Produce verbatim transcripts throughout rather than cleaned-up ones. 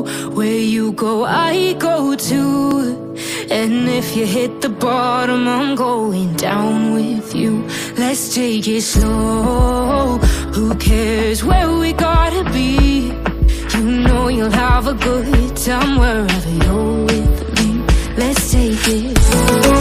where you go, I go too. And if you hit the bottom, I'm going down with you. Let's take it slow. Who cares where we gotta be? You know you'll have a good time wherever you're with me. Let's take it slow.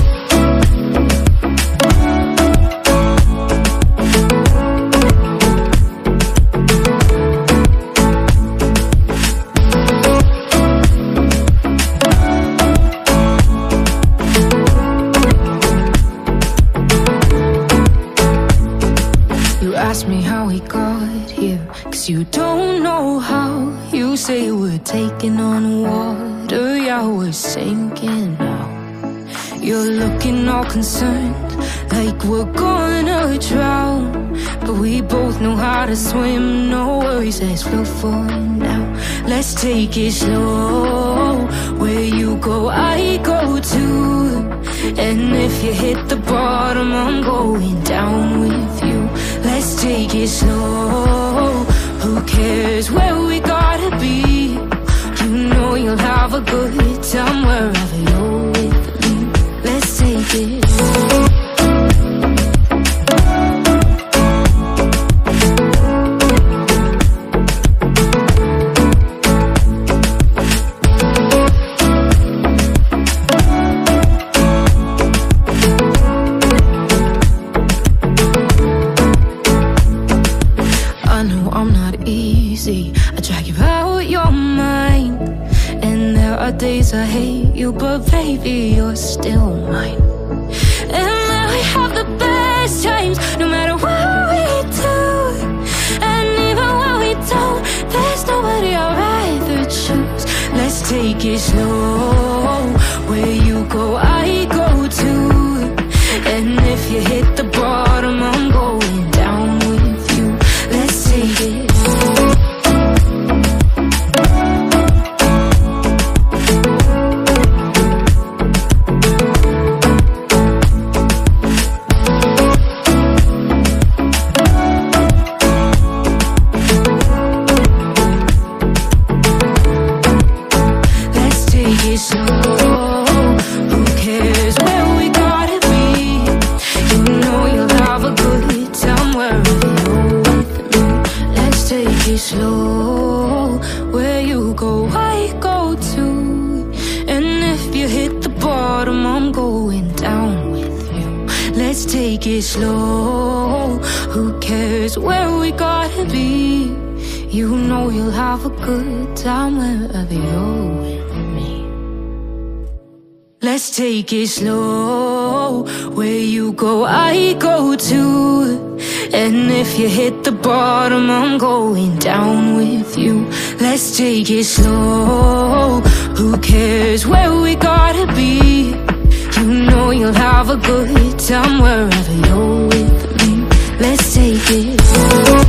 Ask me how we got here, cause you don't know how. You say we're taking on water, yeah, we're sinking now. You're looking all concerned, like we're gonna drown. But we both know how to swim, no worries, let's float for now. Let's take it slow, where you go, I go too. And if you hit the bottom, I'm going down with you. Let's take it slow. Who cares where we gotta be? You know you'll have a good time wherever you're with me. Let's take it slow. I drag you out your mind, and there are days I hate you, but baby, you're still mine. And now we have the best times, no matter what we do. And even when we don't, there's nobody I'd rather choose. Let's take it slow, where you go, I go too. And if you hit the bottom, I'm going down with you. Let's take it slow. Slow, where you go, I go too. And if you hit the bottom, I'm going down with you. Let's take it slow. Who cares where we gotta be? You know you'll have a good time wherever you're with me. Let's take it slow, where you go, I go too. And if you hit the bottom, I'm going down with you. Let's take it slow. Who cares where we gotta be? You know you'll have a good time wherever you're with me. Let's take it slow.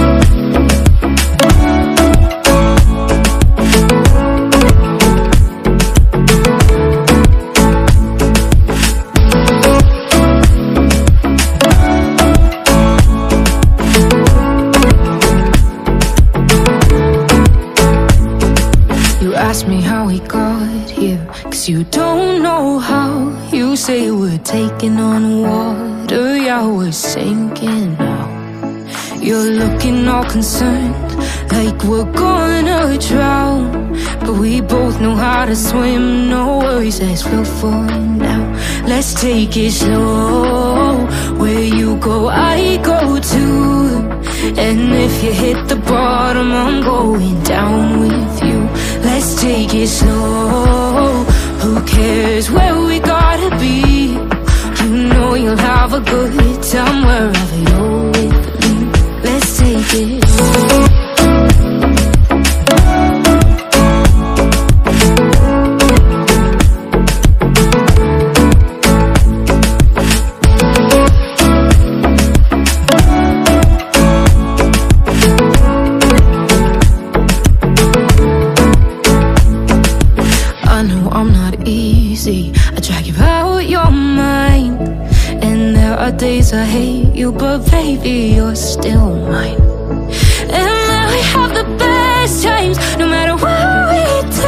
Ask me how we got here, cause you don't know how. You say we're taking on water, yeah, we're sinking now. You're looking all concerned, like we're gonna drown. But we both know how to swim, no worries, let's float for now. Let's take it slow, where you go, I go too. And if you hit the bottom, I'm going down with you. Let's take it slow. Who cares where we gotta be? You know you'll have a good time wherever you're with me. Let's take it slow. I drag you out your mind, and there are days I hate you, but baby, you're still mine. And now we have the best times, no matter what we do.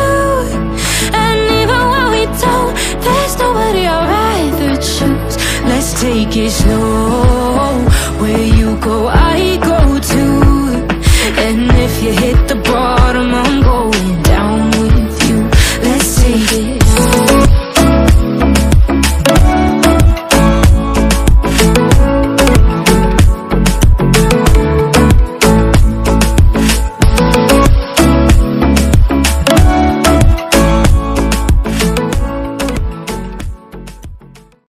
just take it slow. Where you go, I go too. And if you hit